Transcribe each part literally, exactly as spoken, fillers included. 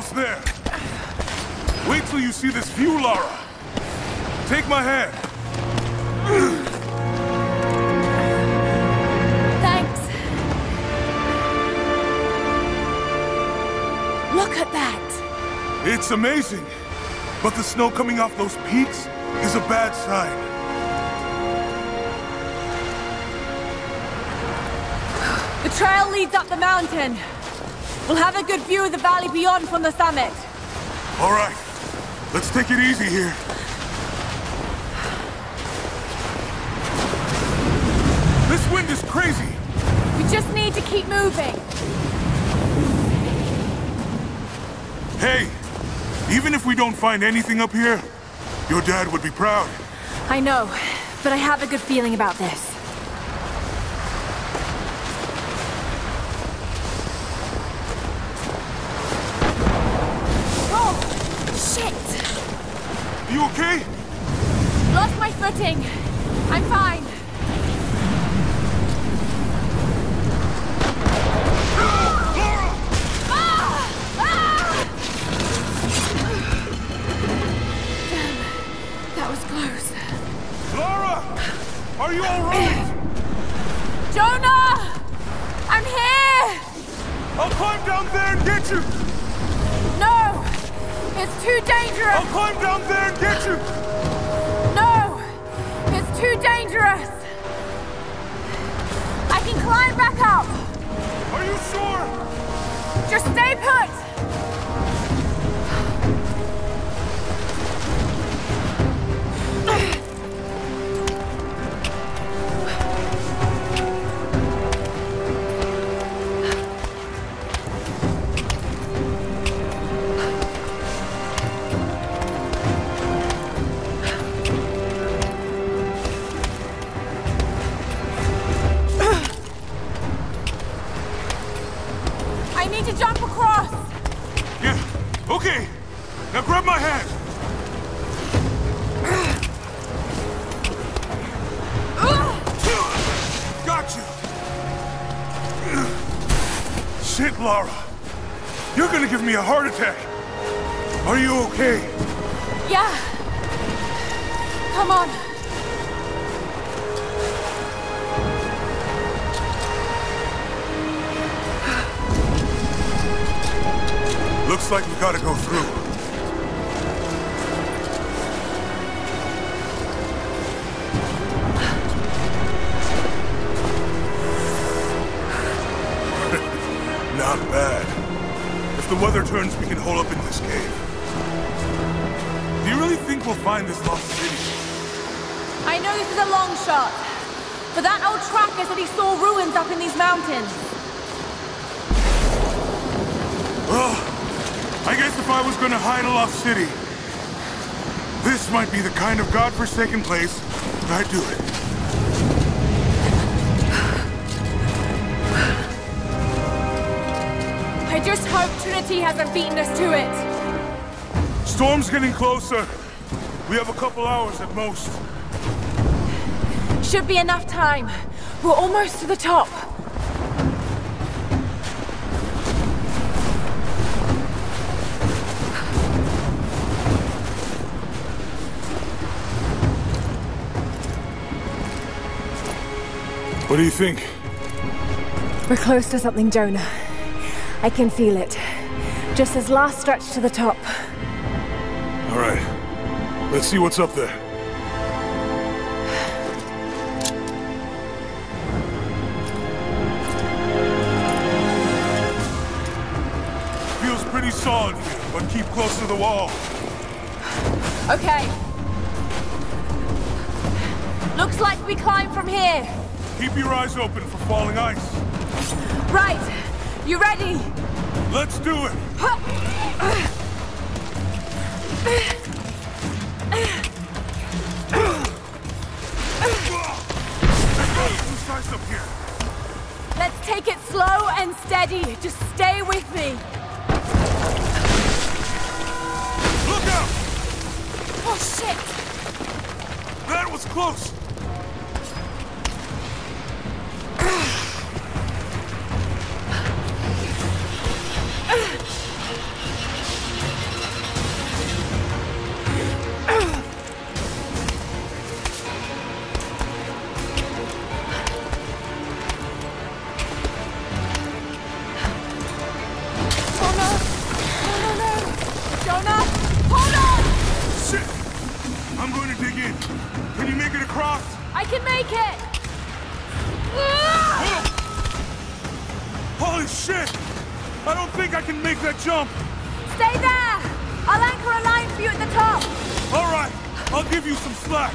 almost there. Wait till you see this view, Lara. Take my hand. Thanks. Look at that. It's amazing. But the snow coming off those peaks is a bad sign. The trail leads up the mountain. We'll have a good view of the valley beyond from the summit. All right. Let's take it easy here. This wind is crazy. We just need to keep moving. Hey, even if we don't find anything up here, your dad would be proud. I know, but I have a good feeling about this. You okay? Lost my footing. I'm fine. Lara! Ah! Ah! Damn, that was close. Lara! Are you all right? Jonah! I'm here! I'll climb down there and get you! No! It's too dangerous! I'll climb down there and get you! No! It's too dangerous! I can climb back up! Are you sure? Just stay put! Now grab my hand! Got you! Shit, Lara. You're gonna give me a heart attack. Are you okay? Yeah. Come on. Looks like we gotta go through. Not bad. If the weather turns, we can hole up in this cave. Do you really think we'll find this lost city? I know this is a long shot, but that old tracker said he saw ruins up in these mountains. Well, I guess if I was gonna hide a lost city, this might be the kind of godforsaken place I'd do it. I just hope Trinity hasn't beaten us to it. Storm's getting closer. We have a couple hours at most. Should be enough time. We're almost to the top. What do you think? We're close to something, Jonah. I can feel it. Just this last stretch to the top. All right. Let's see what's up there. Feels pretty solid here, but keep close to the wall. Okay. Looks like we climb from here. Keep your eyes open for falling ice. Right. You ready? Let's do it! There's up here. Let's take it slow and steady. Just stay with me. Look out! Oh, shit! That was close! in. Can you make it across? I can make it! Holy shit! I don't think I can make that jump! Stay there! I'll anchor a line for you at the top! Alright, I'll give you some slack.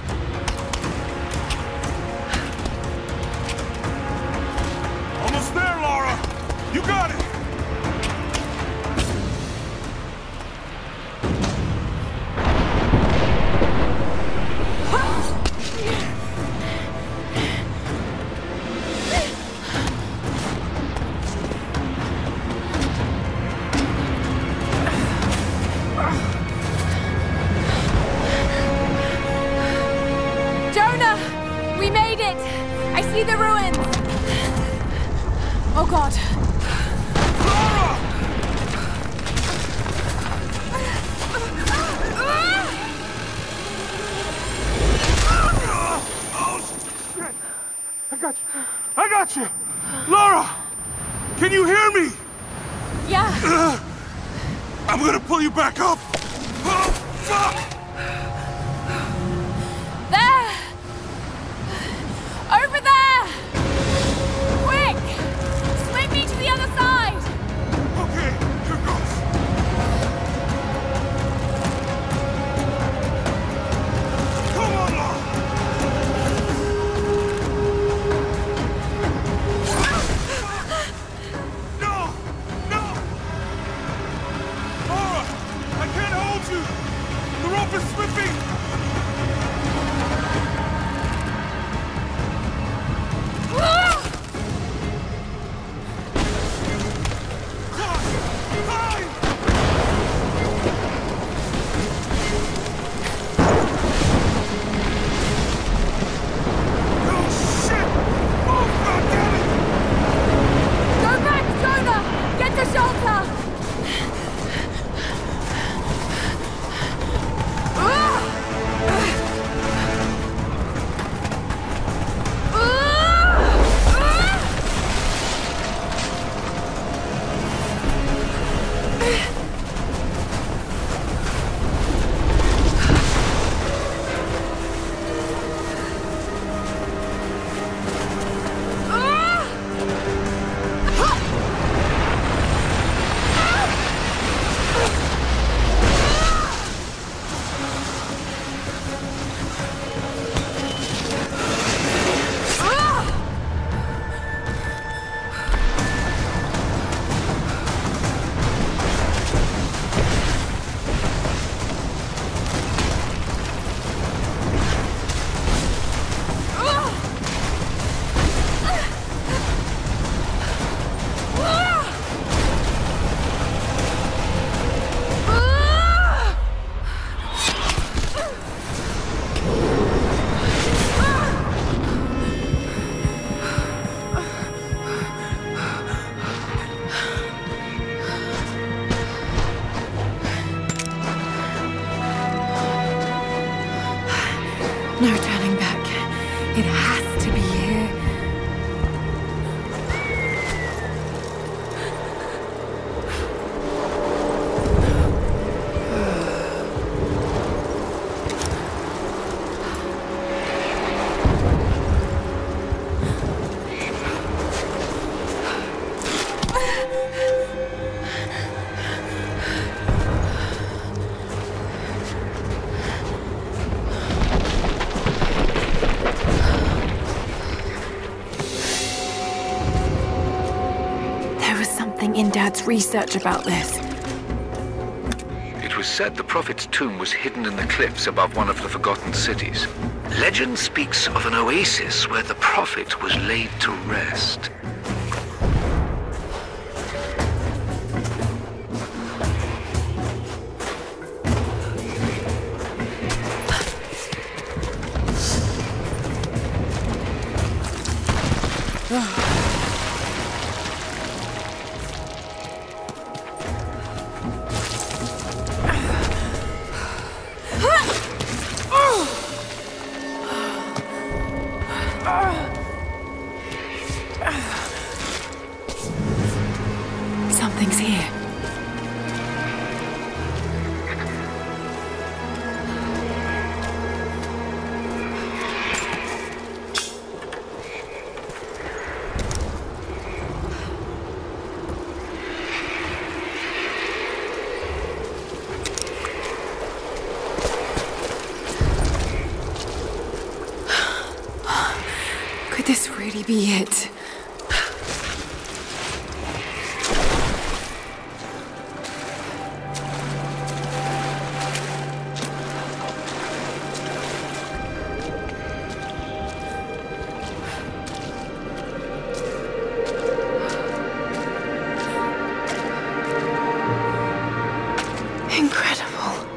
Almost there, Lara! You got it! See the ruins! Oh god! Lara! Oh shit! I got you! I got you! Lara! Can you hear me? Yeah! Uh, I'm gonna pull you back up! Oh, fuck! There! Over there! Quick! Swing me to the other side! Okay, here goes. Come on, Lara! No! No! Lara! I can't hold you! The rope is slipping! No turning back. It has to be here. In Dad's research about this. It was said the Prophet's tomb was hidden in the cliffs above one of the forgotten cities. Legend speaks of an oasis where the Prophet was laid to rest. Ugh. really be it? Incredible.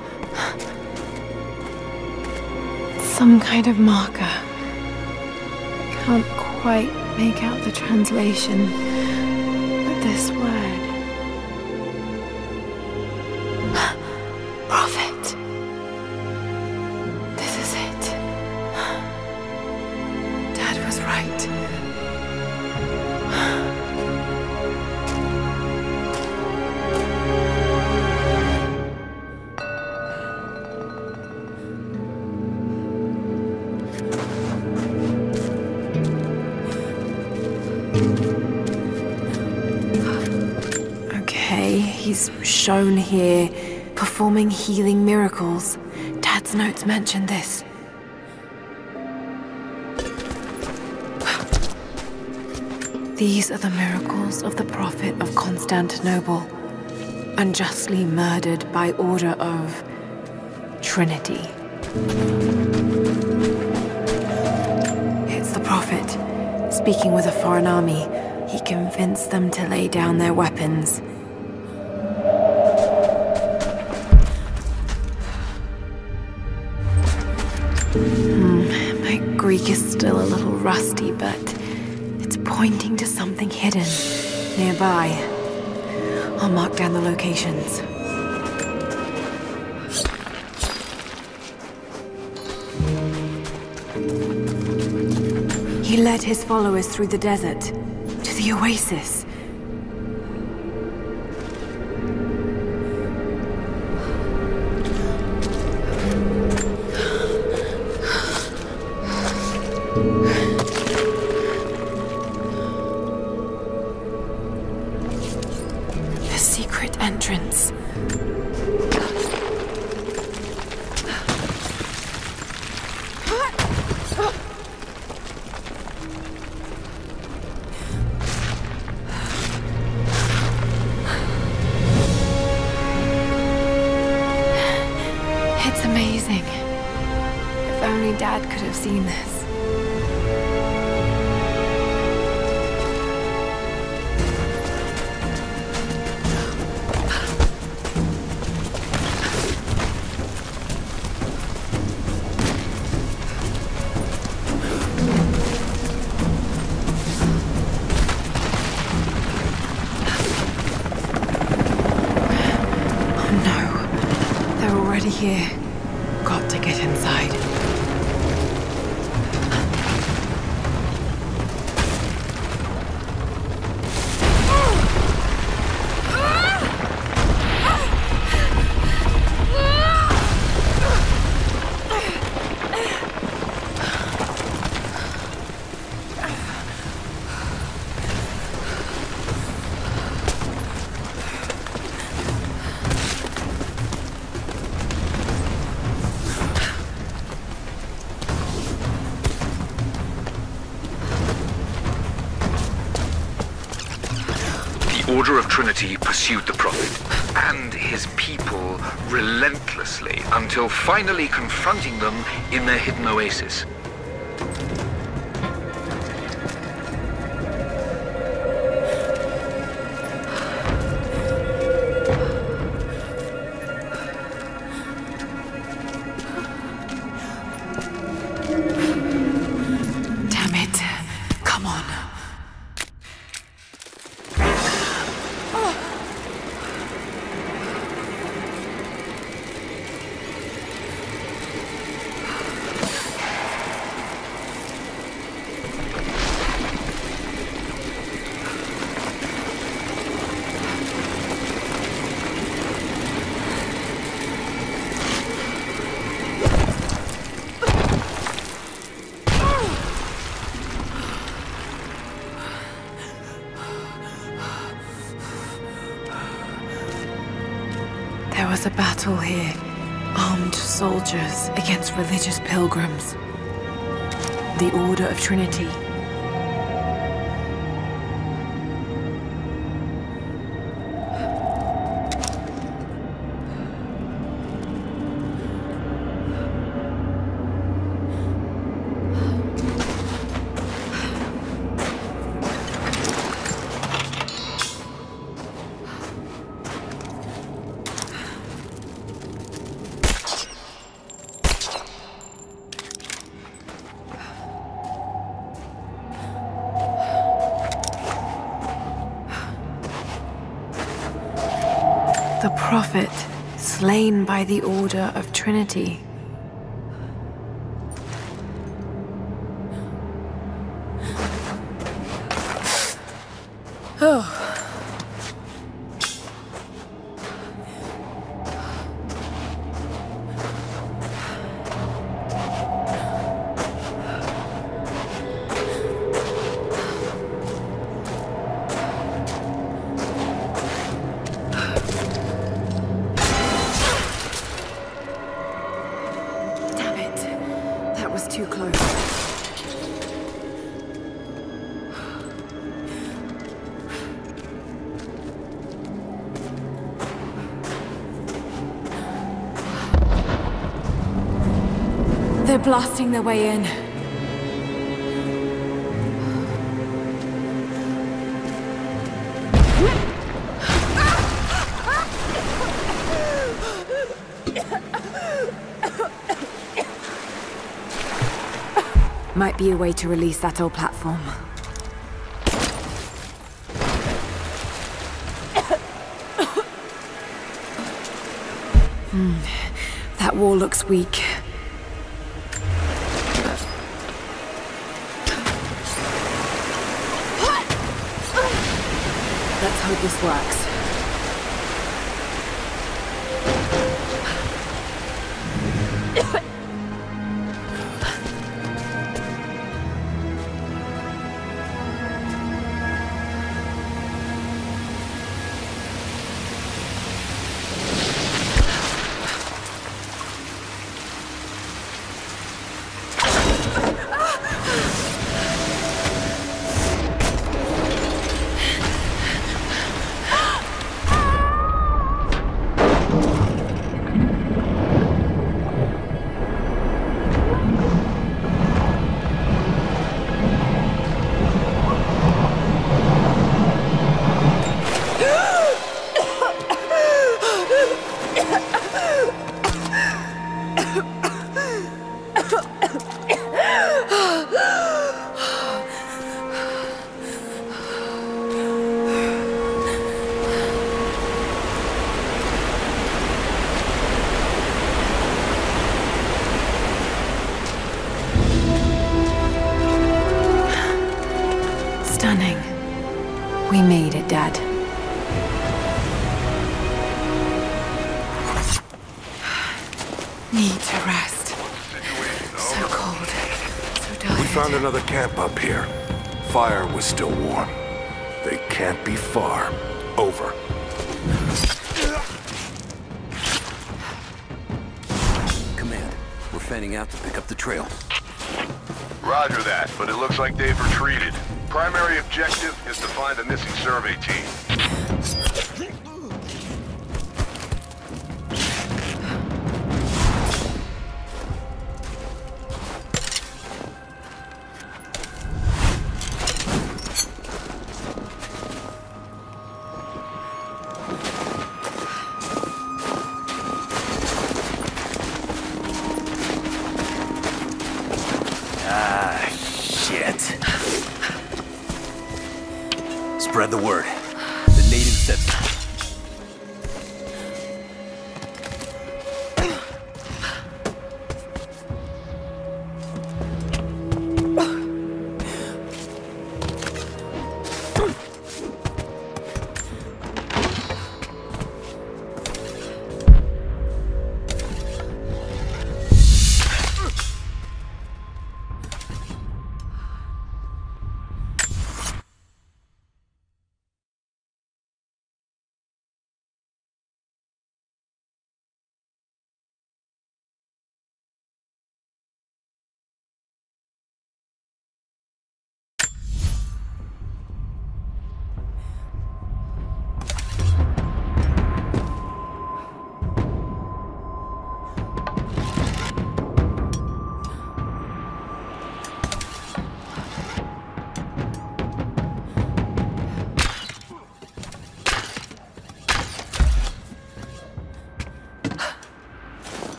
Some kind of marker. Can't quite make out the translation, but this word. Prophet. This is it. Dad was right. He's shown here, performing healing miracles. Dad's notes mention this. These are the miracles of the Prophet of Constantinople, unjustly murdered by order of Trinity. It's the Prophet, speaking with a foreign army. He convinced them to lay down their weapons. Greek is still a little rusty, but it's pointing to something hidden nearby. I'll mark down the locations. He led his followers through the desert to the oasis. Entrance. It's amazing. If only Dad could have seen this. Here. Got to get inside. The Order of Trinity pursued the Prophet and his people relentlessly until finally confronting them in their hidden oasis. There was a battle here. Armed soldiers against religious pilgrims. The Order of Trinity. prophet slain by the Order of Trinity. Oh. Too close. They're blasting their way in. Might be a way to release that old platform. Hmm. That wall looks weak. Let's hope this works. We made it, Dad. Need to rest. So cold. So tired. We found another camp up here. Fire was still warm. They can't be far. Over. Command, we're fanning out to pick up the trail. Roger that, but it looks like they've retreated. Primary objective is to find the missing survey team. Ah, shit. Spread the word. The native said...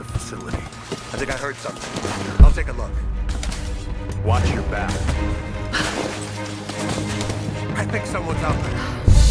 I think I heard something. I'll take a look. Watch your back. I think someone's out there.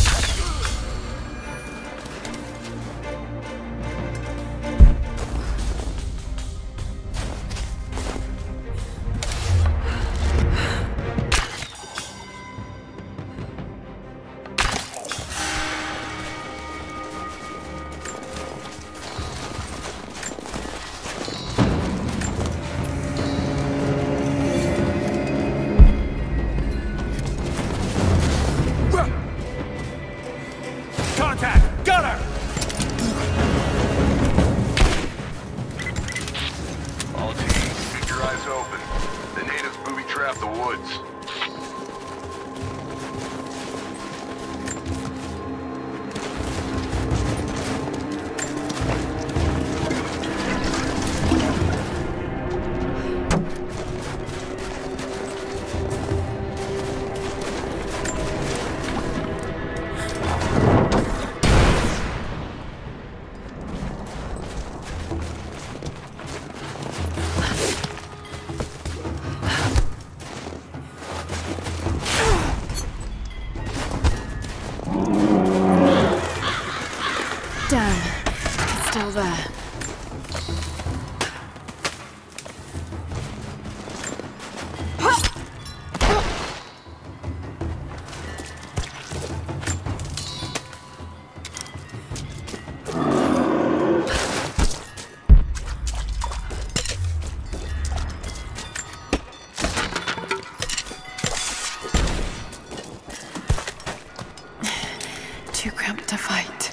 Too cramped to fight.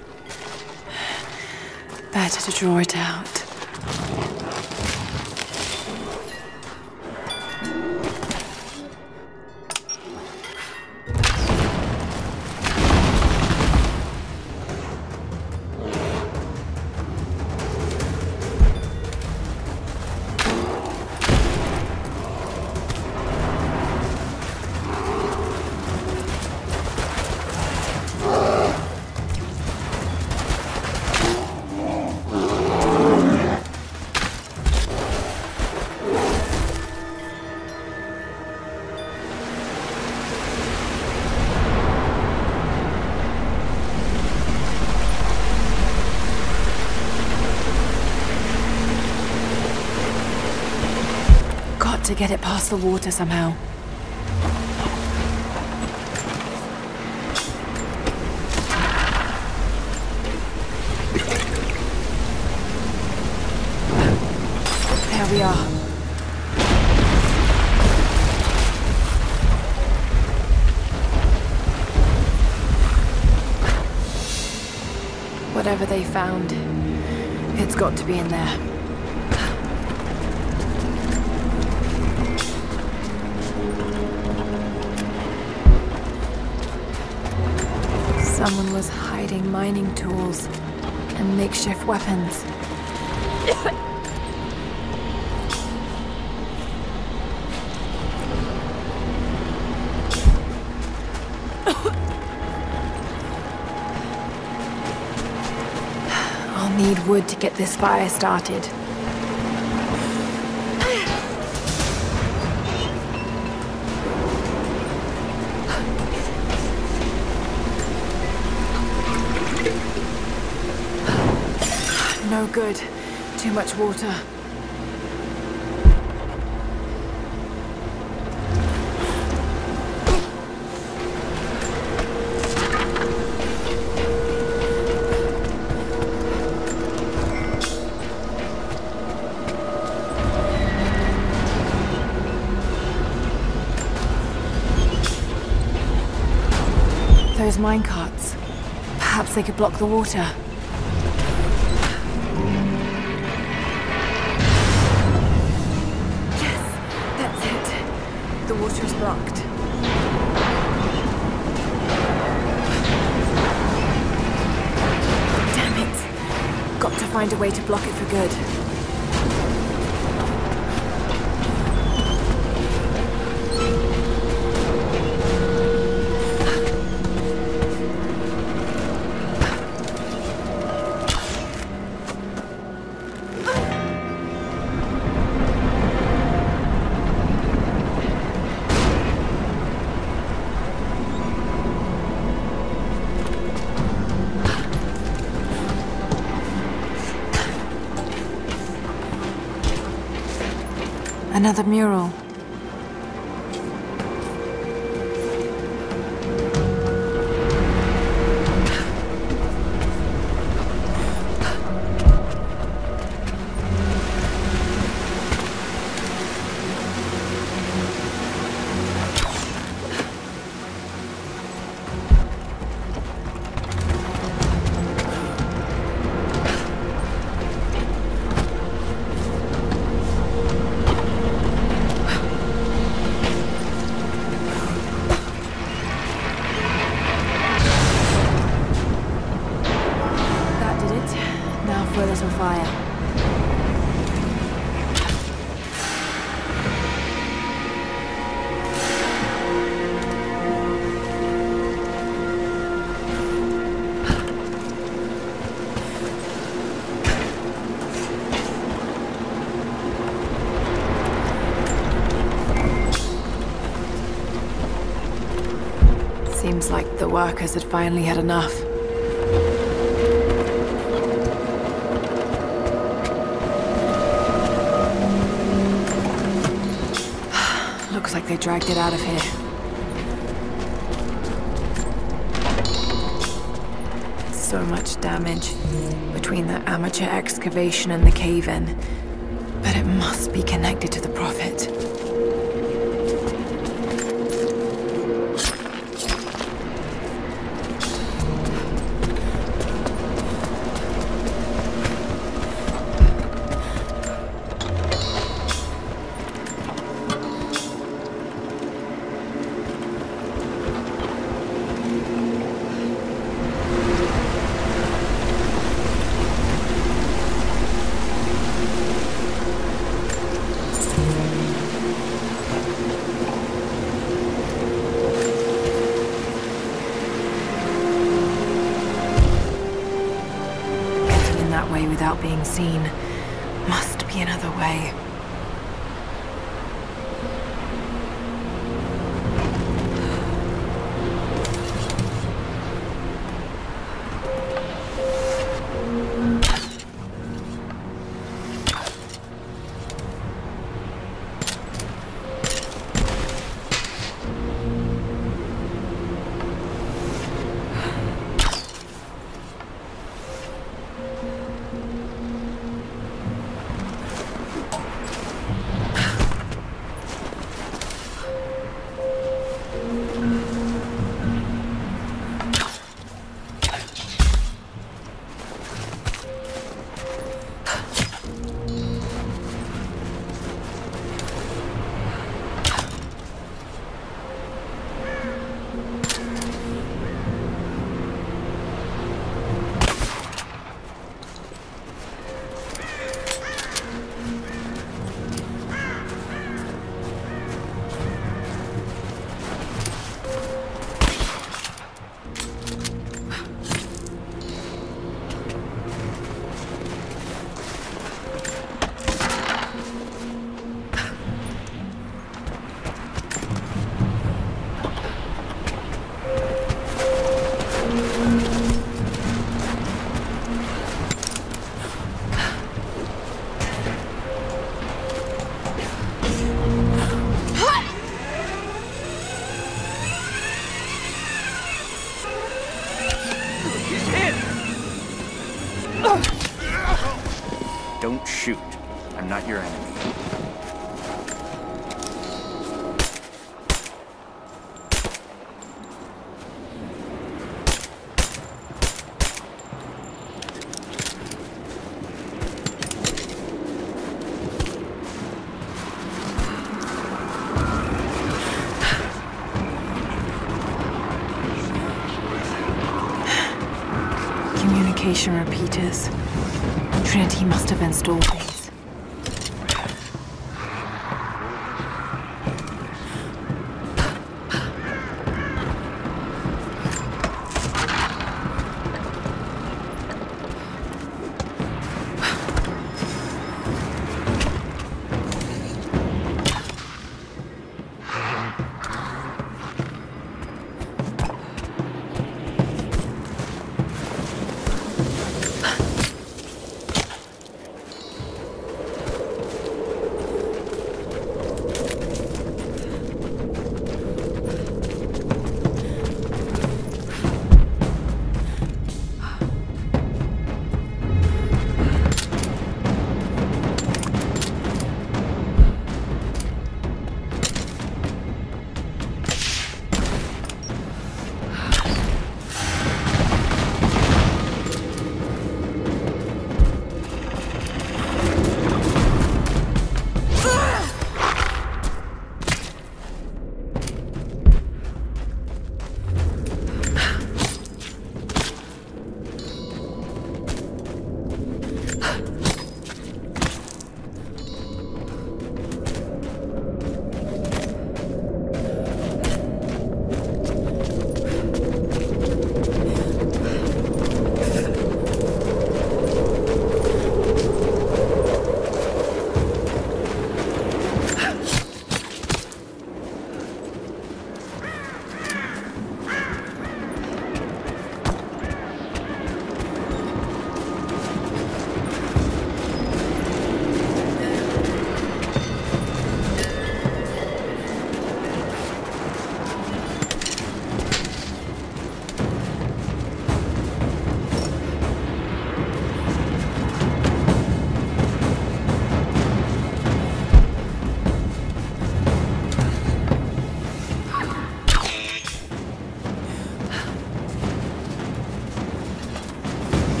Better to draw it out. To get it past the water somehow. There we are. Whatever they found, it's got to be in there. Someone was hiding mining tools and makeshift weapons. I'll need wood to get this fire started. No good. Too much water. Those minecarts. Perhaps they could block the water. The water is blocked. Damn it. Got to find a way to block it for good. Another mural. Seems like the workers had finally had enough. Looks like they dragged it out of here. So much damage between the amateur excavation and the cave-in. But it must be connected to the Prophet. Without being seen. Must be another way. Don't shoot. I'm not your enemy. Communication repeaters. Trinity must have installed these.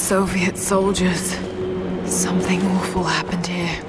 Soviet soldiers. Something awful happened here.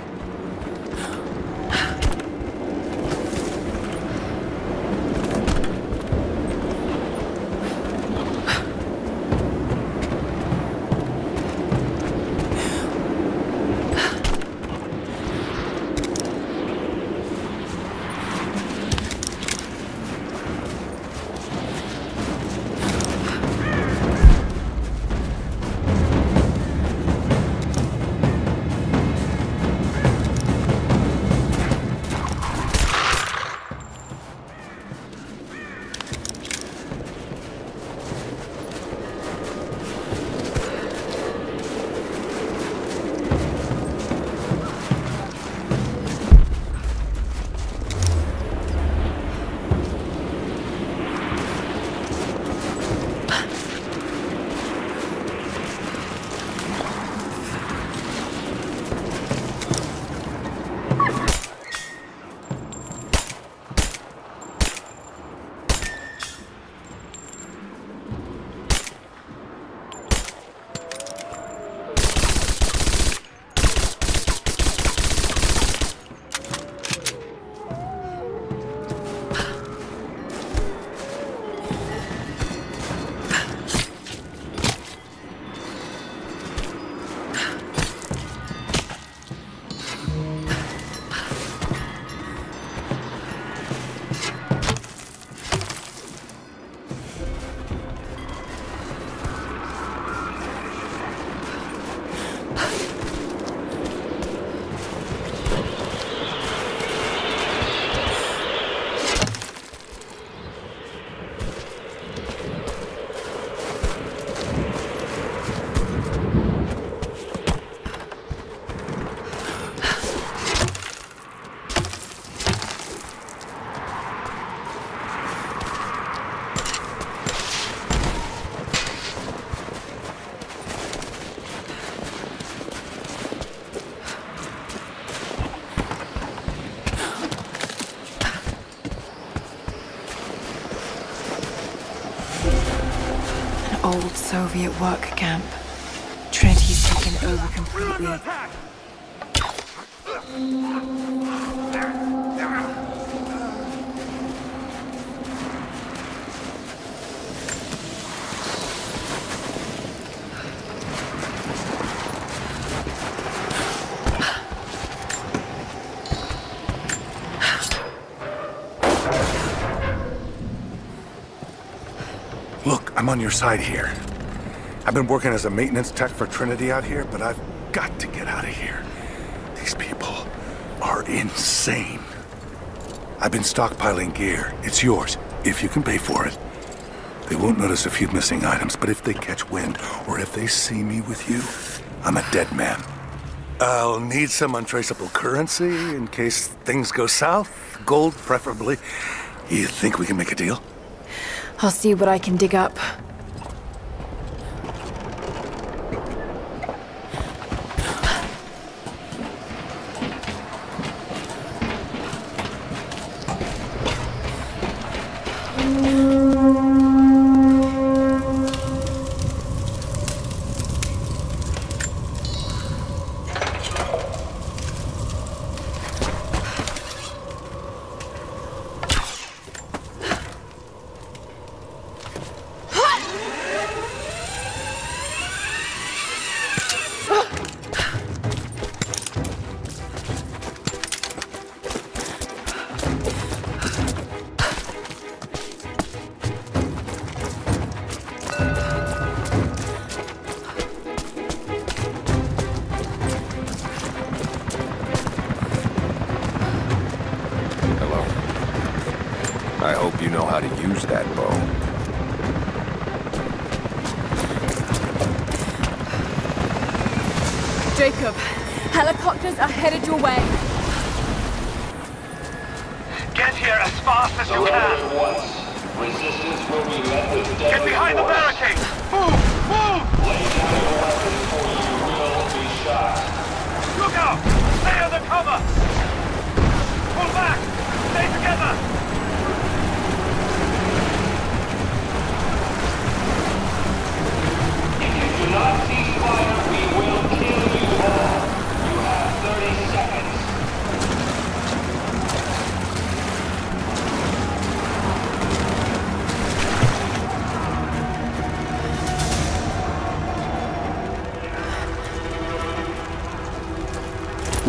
Old Soviet work camp. Trinity's taken over completely. Look, I'm on your side here. I've been working as a maintenance tech for Trinity out here, but I've got to get out of here. These people are insane. I've been stockpiling gear. It's yours, if you can pay for it. They won't notice a few missing items, but if they catch wind, or if they see me with you, I'm a dead man. I'll need some untraceable currency in case things go south. Gold, preferably. You think we can make a deal? I'll see what I can dig up. I hope you know how to use that bow. Jacob, helicopters are headed your way. Get here as fast as you can. Resistance will be met with deadly Get behind the force. barricade! Move! Move! Lay down your weapons or you will be shot. Look out! Stay under cover! Pull back! Stay together! If you do not cease fire,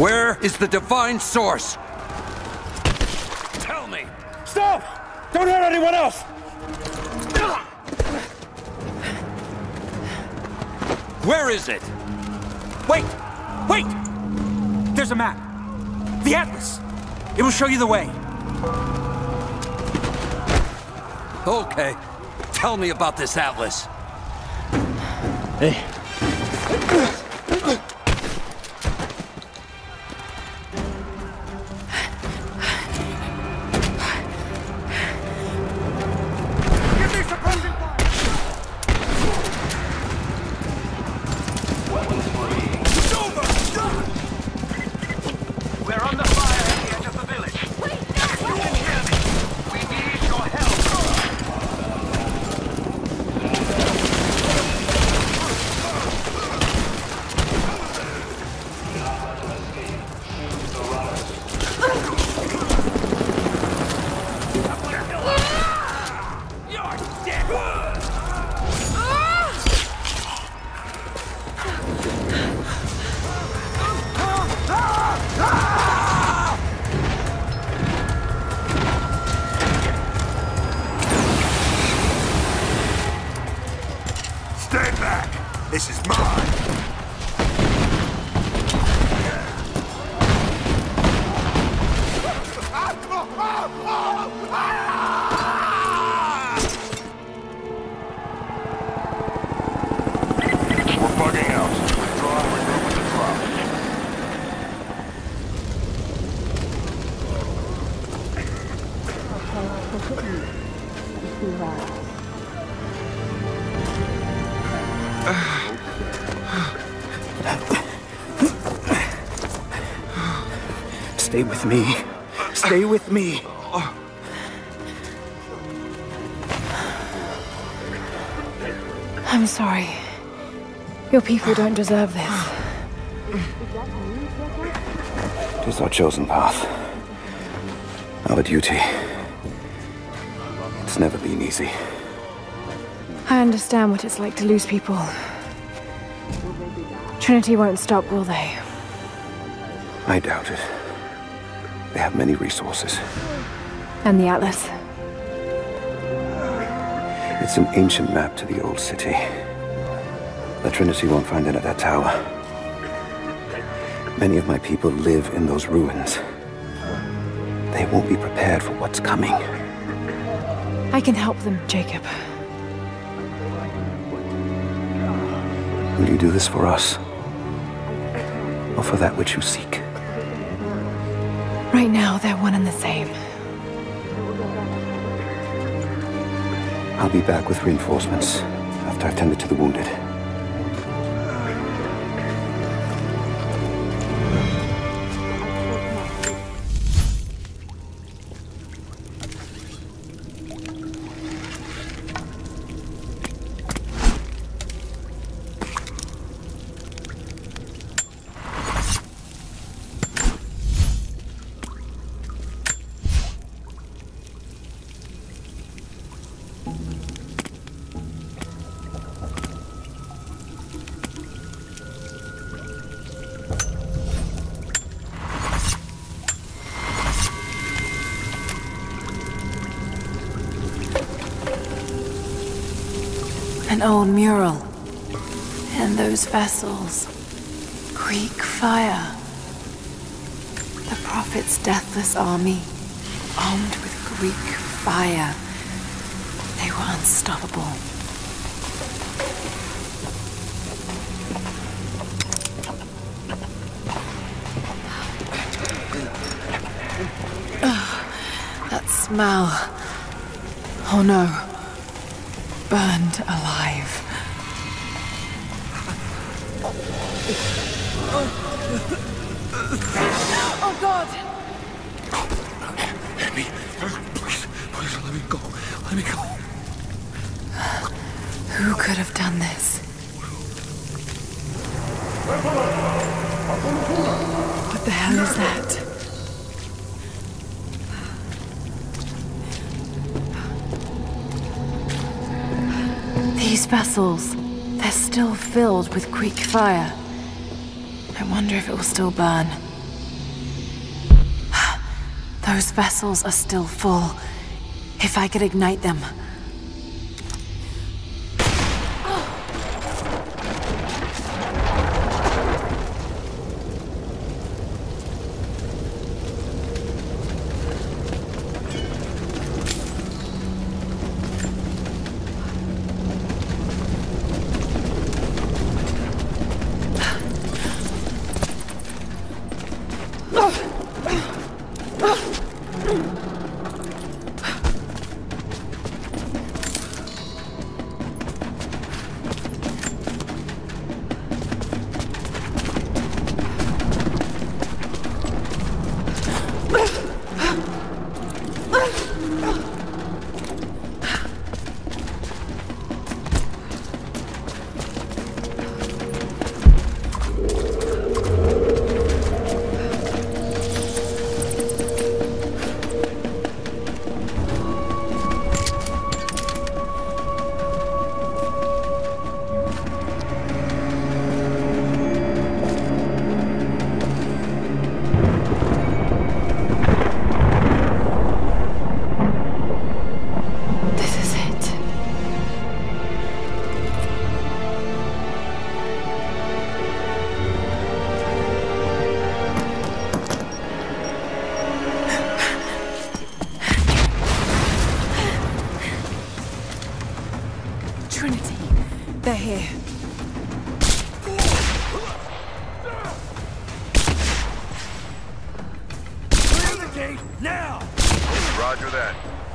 Where is the divine source? Tell me! Stop! Don't hurt anyone else! Where is it? Wait! Wait! There's a map. The Atlas. It will show you the way. Okay. Tell me about this Atlas. Hey. This is mine. We're bugging out. Withdraw and regroup with the Croft. Stay with me. Stay with me. I'm sorry. Your people don't deserve this. It is our chosen path. Our duty. It's never been easy. I understand what it's like to lose people. Trinity won't stop, will they? I doubt it. They have many resources. And the Atlas? It's an ancient map to the old city. The Trinity won't find it at that tower. Many of my people live in those ruins. They won't be prepared for what's coming. I can help them, Jacob. Will you do this for us? Or for that which you seek? Right now, they're one and the same. I'll be back with reinforcements after I've tended to the wounded. An old mural. And those vessels. Greek fire. The Prophet's deathless army, armed with Greek fire. They were unstoppable. Ugh, that smell. Oh no. Burned alive. Oh, God! Let me... Please, please let me go. Let me go. Who could have done this? What the hell is that? These vessels, they're still filled with Greek fire. I wonder if it will still burn. Those vessels are still full. If I could ignite them. They're here. Clear the gate, now! Roger that.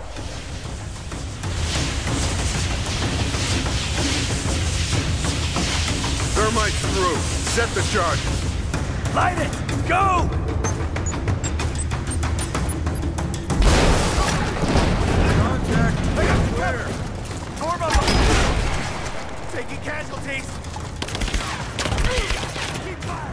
Thermite's through. Set the charges. Light it! Go! Contact. I got the cover! Form up! Taking casualties! Keep firing!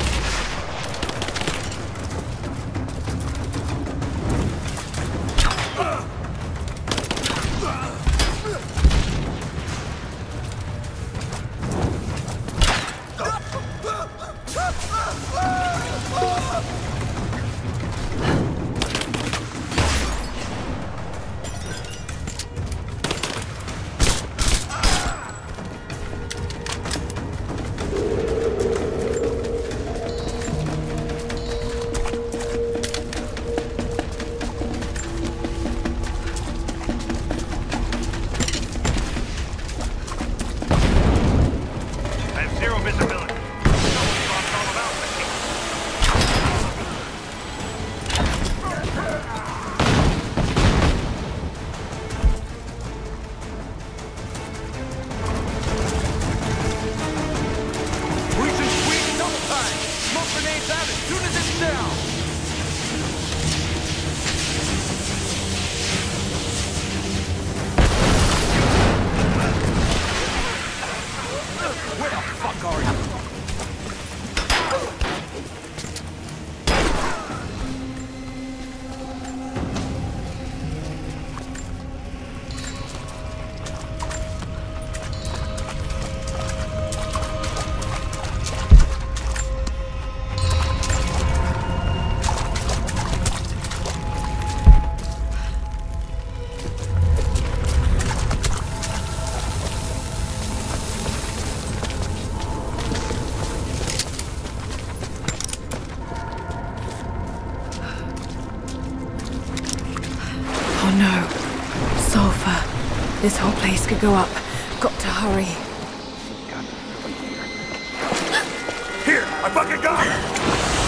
This whole place could go up. Got to hurry. Here! I fucking got it!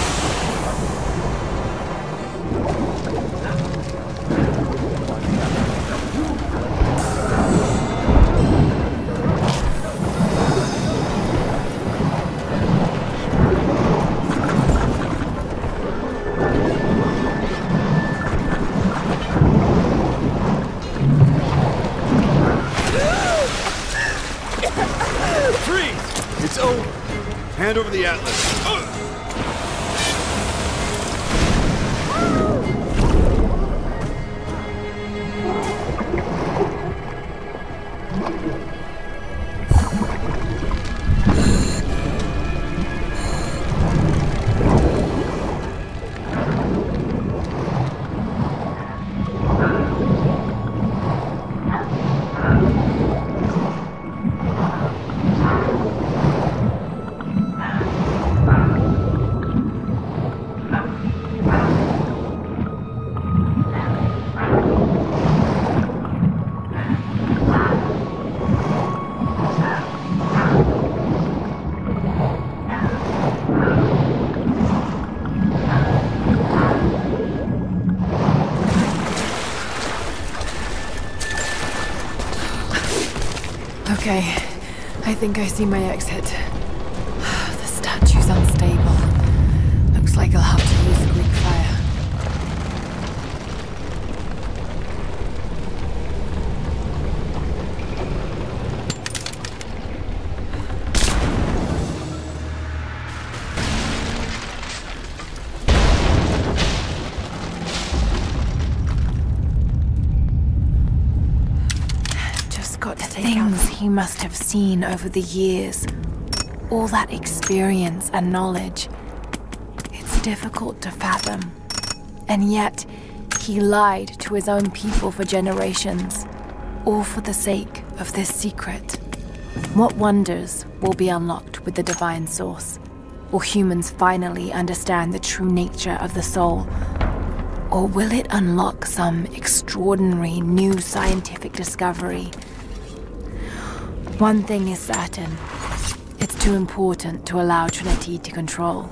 It's over. Hand over the Atlas. Okay, I think I see my exit. The statue's unstable. Looks like I'll have to use Greek fire. Things he must have seen over the years. All that experience and knowledge. It's difficult to fathom. And yet, he lied to his own people for generations. All for the sake of this secret. What wonders will be unlocked with the divine source? Will humans finally understand the true nature of the soul? Or will it unlock some extraordinary new scientific discovery? One thing is certain. It's too important to allow Trinity to control.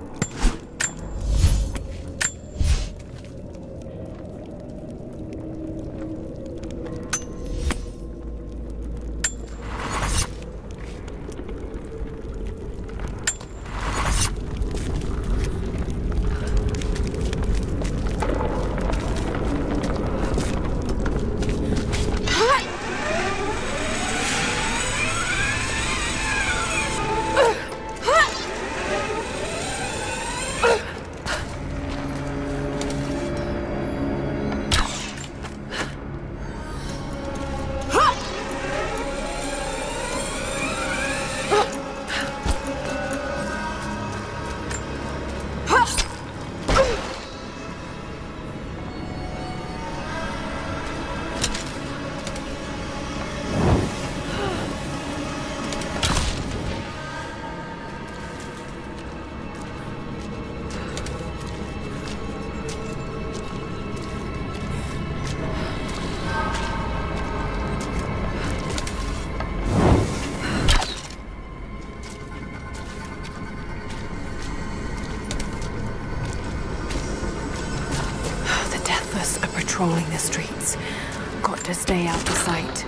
Patrolling the streets. Got to stay out of sight.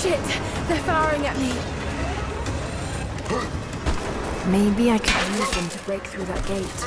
Shit! They're firing at me! Maybe I could use them to break through that gate.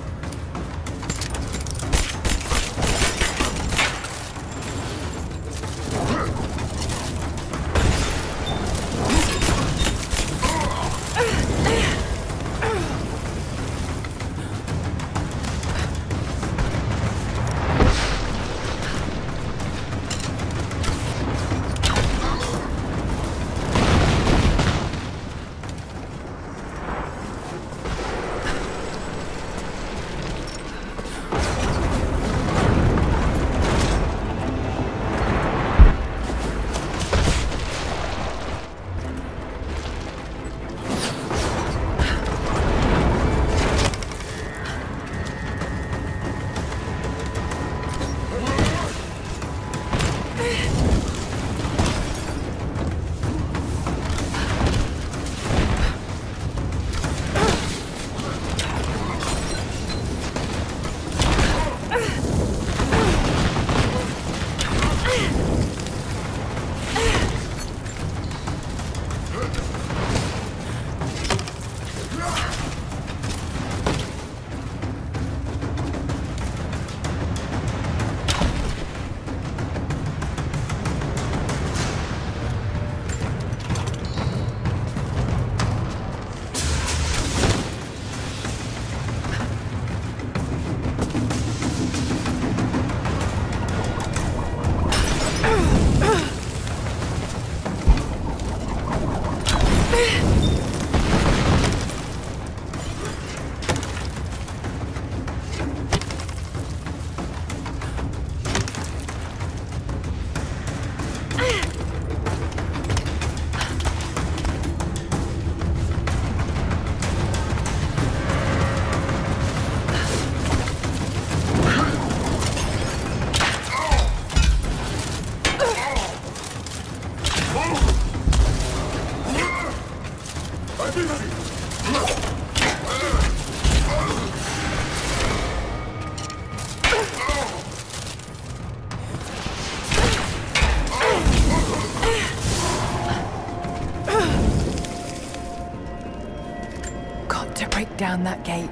Down that gate.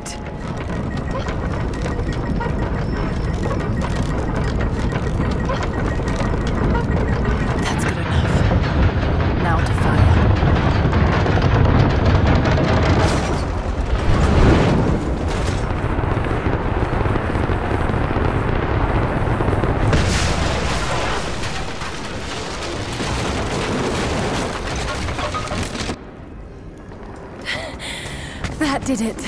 That's good enough. Now to fire. That did it.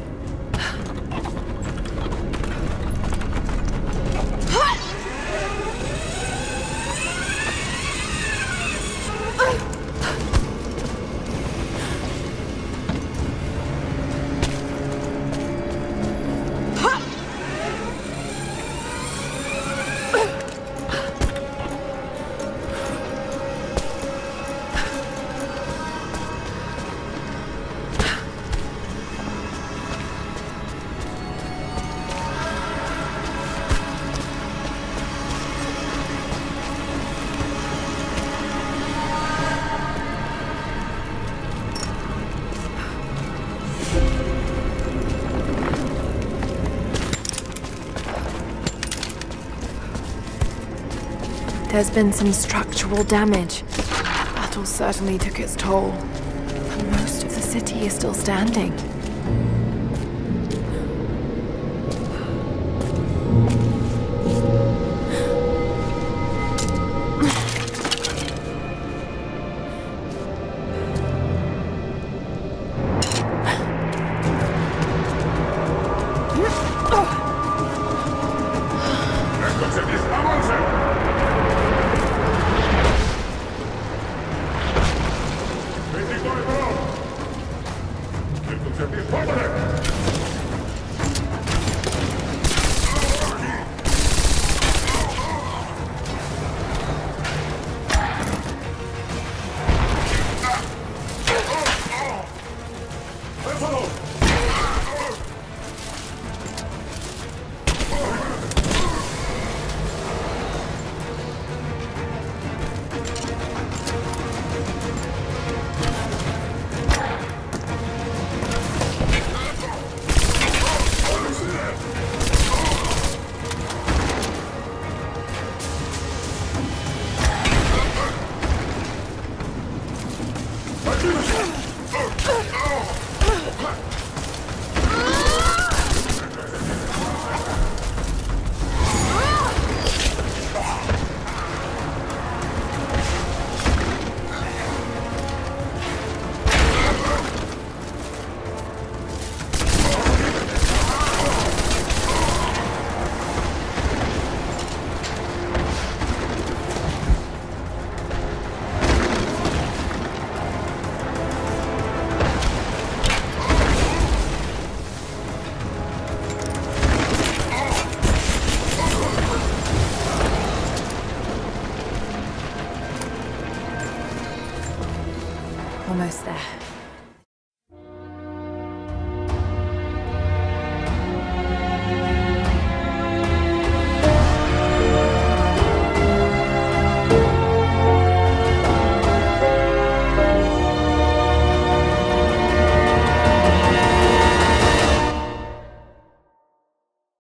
There's been some structural damage. The battle certainly took its toll. And most of the city is still standing. Almost there.